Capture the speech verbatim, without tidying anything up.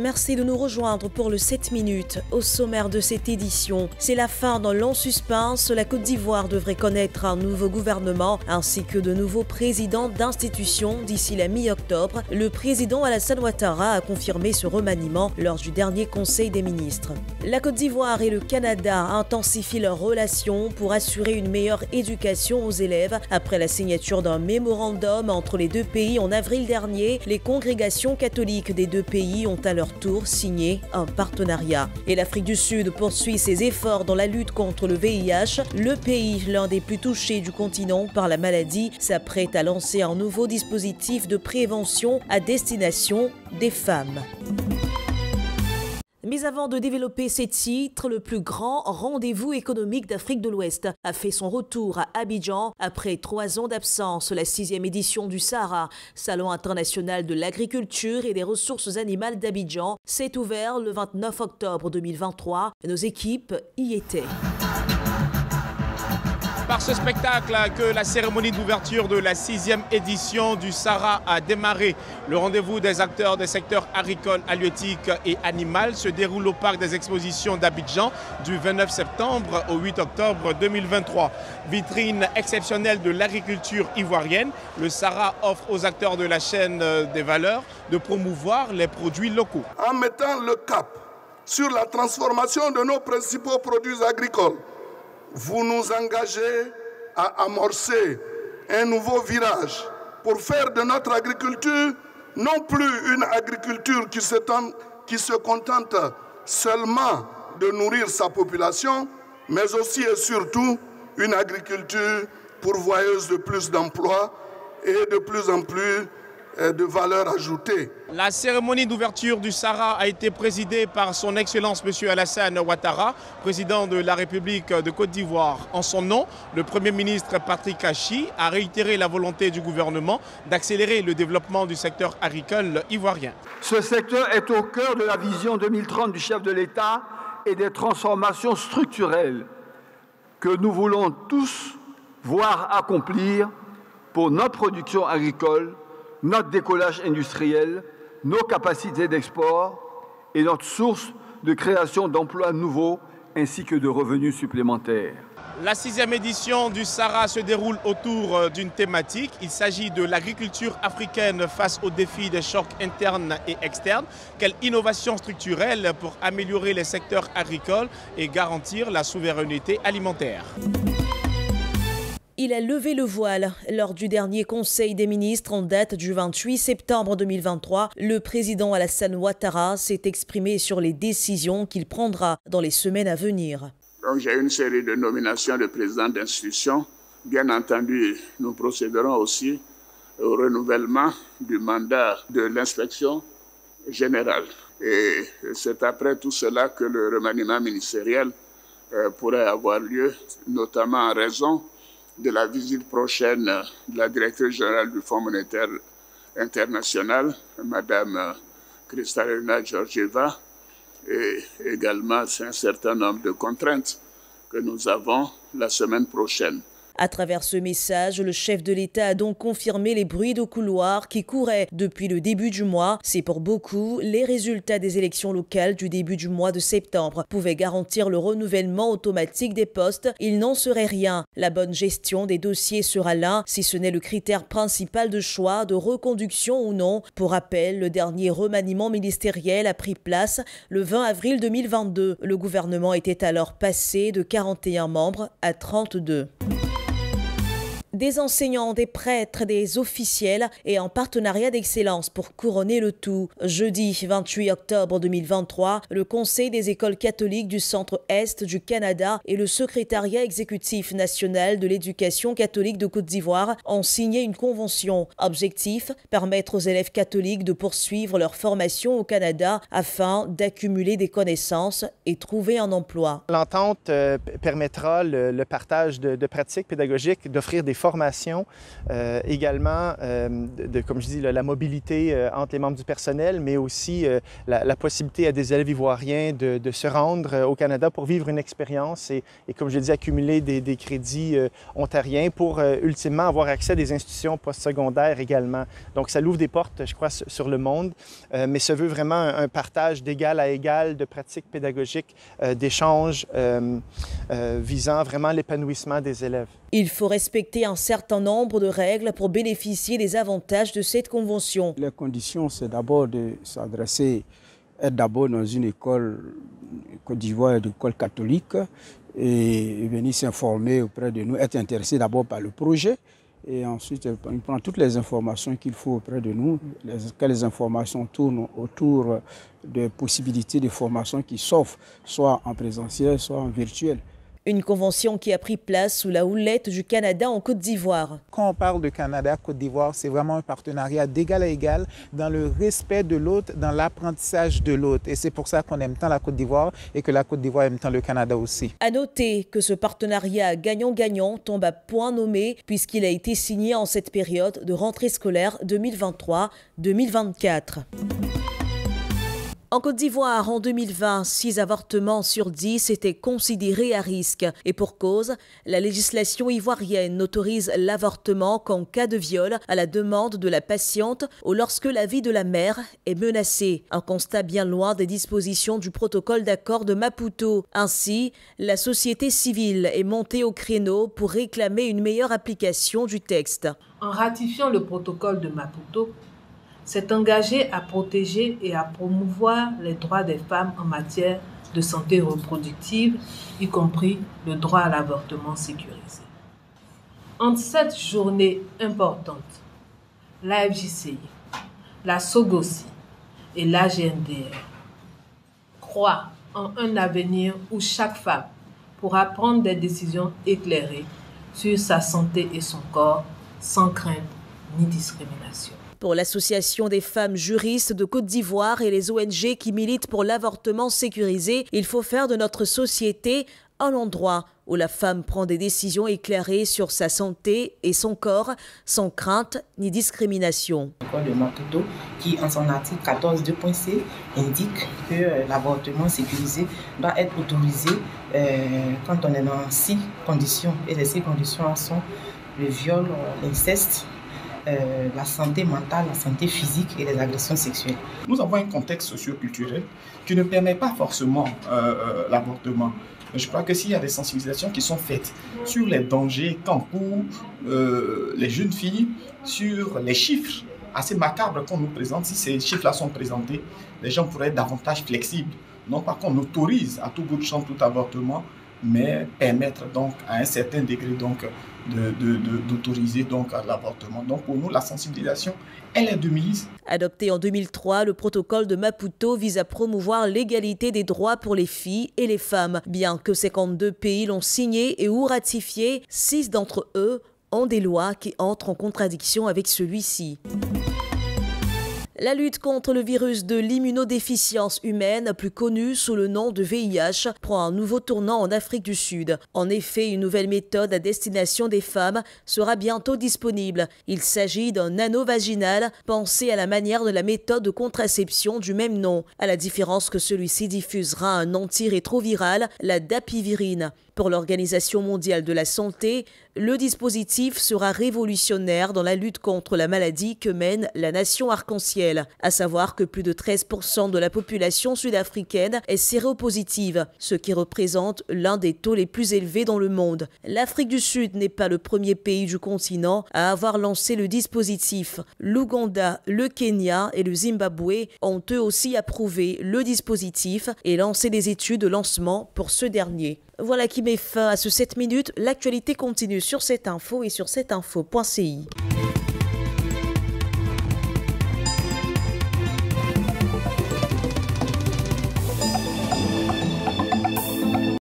Merci de nous rejoindre pour le sept minutes. Au sommaire de cette édition, c'est la fin d'un long suspense. La Côte d'Ivoire devrait connaître un nouveau gouvernement ainsi que de nouveaux présidents d'institutions d'ici la mi-octobre. Le président Alassane Ouattara a confirmé ce remaniement lors du dernier Conseil des ministres. La Côte d'Ivoire et le Canada intensifient leurs relations pour assurer une meilleure éducation aux élèves. Après la signature d'un mémorandum entre les deux pays en avril dernier, les congrégations catholiques des deux pays ont à leur tour signé un partenariat. Et l'Afrique du Sud poursuit ses efforts dans la lutte contre le V I H. Le pays, l'un des plus touchés du continent par la maladie, s'apprête à lancer un nouveau dispositif de prévention à destination des femmes. Mais avant de développer ces titres, le plus grand rendez-vous économique d'Afrique de l'Ouest a fait son retour à Abidjan après trois ans d'absence. La sixième édition du Sahara, Salon international de l'agriculture et des ressources animales d'Abidjan, s'est ouvert le vingt-neuf octobre deux mille vingt-trois. Nos équipes y étaient. Par ce spectacle que la cérémonie d'ouverture de la sixième édition du Sahara a démarré. Le rendez-vous des acteurs des secteurs agricoles, halieutiques et animal se déroule au parc des expositions d'Abidjan du vingt-neuf septembre au huit octobre deux mille vingt-trois. Vitrine exceptionnelle de l'agriculture ivoirienne, le Sahara offre aux acteurs de la chaîne des valeurs de promouvoir les produits locaux. En mettant le cap sur la transformation de nos principaux produits agricoles, vous nous engagez à amorcer un nouveau virage pour faire de notre agriculture non plus une agriculture qui se, tente, qui se contente seulement de nourrir sa population, mais aussi et surtout une agriculture pourvoyeuse de plus d'emplois et de plus en plus de valeur ajoutée. La cérémonie d'ouverture du Sahara a été présidée par son Excellence M. Alassane Ouattara, président de la République de Côte d'Ivoire. En son nom, le Premier ministre Patrick Achi a réitéré la volonté du gouvernement d'accélérer le développement du secteur agricole ivoirien. Ce secteur est au cœur de la vision deux mille trente du chef de l'État et des transformations structurelles que nous voulons tous voir accomplir pour notre production agricole, notre décollage industriel, nos capacités d'export et notre source de création d'emplois nouveaux ainsi que de revenus supplémentaires. La sixième édition du Sahara se déroule autour d'une thématique. Il s'agit de l'agriculture africaine face aux défis des chocs internes et externes. Quelle innovation structurelle pour améliorer les secteurs agricoles et garantir la souveraineté alimentaire. Il a levé le voile. Lors du dernier Conseil des ministres en date du vingt-huit septembre deux mille vingt-trois, le président Alassane Ouattara s'est exprimé sur les décisions qu'il prendra dans les semaines à venir. Donc j'ai une série de nominations de présidents d'institutions. Bien entendu, nous procéderons aussi au renouvellement du mandat de l'inspection générale. Et c'est après tout cela que le remaniement ministériel euh, pourrait avoir lieu, notamment en raison de la visite prochaine de la directrice générale du Fonds monétaire international, Madame Kristalina Georgieva, et également un certain nombre de contraintes que nous avons la semaine prochaine. À travers ce message, le chef de l'État a donc confirmé les bruits de couloir qui couraient depuis le début du mois. C'est pour beaucoup, les résultats des élections locales du début du mois de septembre pouvaient garantir le renouvellement automatique des postes. Il n'en serait rien. La bonne gestion des dossiers sera l'un, si ce n'est le critère principal de choix, de reconduction ou non. Pour rappel, le dernier remaniement ministériel a pris place le vingt avril deux mille vingt-deux. Le gouvernement était alors passé de quarante et un membres à trente-deux. Des enseignants, des prêtres, des officiels et un partenariat d'excellence pour couronner le tout. Jeudi vingt-huit octobre deux mille vingt-trois, le Conseil des écoles catholiques du centre-est du Canada et le secrétariat exécutif national de l'éducation catholique de Côte d'Ivoire ont signé une convention. Objectif, permettre aux élèves catholiques de poursuivre leur formation au Canada afin d'accumuler des connaissances et trouver un emploi. L'entente euh, permettra le, le partage de, de pratiques pédagogiques, d'offrir des formation, euh, également, euh, de, de, comme je dis, la, la mobilité euh, entre les membres du personnel, mais aussi euh, la, la possibilité à des élèves ivoiriens de, de se rendre euh, au Canada pour vivre une expérience et, et, comme je l'ai dit, accumuler des, des crédits euh, ontariens pour euh, ultimement avoir accès à des institutions postsecondaires également. Donc, ça l'ouvre des portes, je crois, sur le monde, euh, mais se veut vraiment un, un partage d'égal à égal de pratiques pédagogiques, euh, d'échanges euh, euh, visant vraiment l'épanouissement des élèves. Il faut respecter un certain nombre de règles pour bénéficier des avantages de cette convention. Les conditions, c'est d'abord de s'adresser, être d'abord dans une école Côte d'Ivoire, une école catholique, et venir s'informer auprès de nous, être intéressé d'abord par le projet, et ensuite on prend toutes les informations qu'il faut auprès de nous, lesquelles les informations tournent autour des possibilités de formation qui s'offrent, soit en présentiel, soit en virtuel. Une convention qui a pris place sous la houlette du Canada en Côte d'Ivoire. Quand on parle de Canada-Côte d'Ivoire, c'est vraiment un partenariat d'égal à égal dans le respect de l'autre, dans l'apprentissage de l'autre. Et c'est pour ça qu'on aime tant la Côte d'Ivoire et que la Côte d'Ivoire aime tant le Canada aussi. À noter que ce partenariat gagnant-gagnant tombe à point nommé puisqu'il a été signé en cette période de rentrée scolaire deux mille vingt-trois deux mille vingt-quatre. En Côte d'Ivoire, en deux mille vingt, six avortements sur dix étaient considérés à risque. Et pour cause, la législation ivoirienne n'autorise l'avortement qu'en cas de viol à la demande de la patiente ou lorsque la vie de la mère est menacée. Un constat bien loin des dispositions du protocole d'accord de Maputo. Ainsi, la société civile est montée au créneau pour réclamer une meilleure application du texte. En ratifiant le protocole de Maputo, s'est engagé à protéger et à promouvoir les droits des femmes en matière de santé reproductive, y compris le droit à l'avortement sécurisé. En cette journée importante, l'A F J C I, la SOGOSI et l'A G N D R croient en un avenir où chaque femme pourra prendre des décisions éclairées sur sa santé et son corps sans crainte ni discrimination. Pour l'Association des femmes juristes de Côte d'Ivoire et les O N G qui militent pour l'avortement sécurisé, il faut faire de notre société un endroit où la femme prend des décisions éclairées sur sa santé et son corps, sans crainte ni discrimination. Le code de Maputo, qui en son article quatorze deux point c indique que euh, l'avortement sécurisé doit être autorisé euh, quand on est dans six conditions. Et les six conditions sont le viol, l'inceste, Euh, la santé mentale, la santé physique et les agressions sexuelles. Nous avons un contexte socio-culturel qui ne permet pas forcément euh, l'avortement. Je crois que s'il y a des sensibilisations qui sont faites sur les dangers qu'encourent euh, les jeunes filles, sur les chiffres assez macabres qu'on nous présente, si ces chiffres-là sont présentés, les gens pourraient être davantage flexibles. Non pas qu'on autorise à tout bout de champ tout avortement, mais permettre donc à un certain degré donc de, de, de, d'autoriser donc l'avortement. Donc pour nous, la sensibilisation, elle est de mise. Adopté en deux mille trois, le protocole de Maputo vise à promouvoir l'égalité des droits pour les filles et les femmes. Bien que cinquante-deux pays l'ont signé et ou ratifié, six d'entre eux ont des lois qui entrent en contradiction avec celui-ci. La lutte contre le virus de l'immunodéficience humaine, plus connu sous le nom de V I H, prend un nouveau tournant en Afrique du Sud. En effet, une nouvelle méthode à destination des femmes sera bientôt disponible. Il s'agit d'un anneau vaginal pensé à la manière de la méthode de contraception du même nom, à la différence que celui-ci diffusera un antirétroviral, la dapivirine. Pour l'Organisation mondiale de la santé, le dispositif sera révolutionnaire dans la lutte contre la maladie que mène la nation arc-en-ciel. À savoir que plus de treize pour cent de la population sud-africaine est séropositive, ce qui représente l'un des taux les plus élevés dans le monde. L'Afrique du Sud n'est pas le premier pays du continent à avoir lancé le dispositif. L'Ouganda, le Kenya et le Zimbabwe ont eux aussi approuvé le dispositif et lancé des études de lancement pour ce dernier. Voilà qui met fin à ce sept minutes. L'actualité continue sur cette info et sur cette info point c i.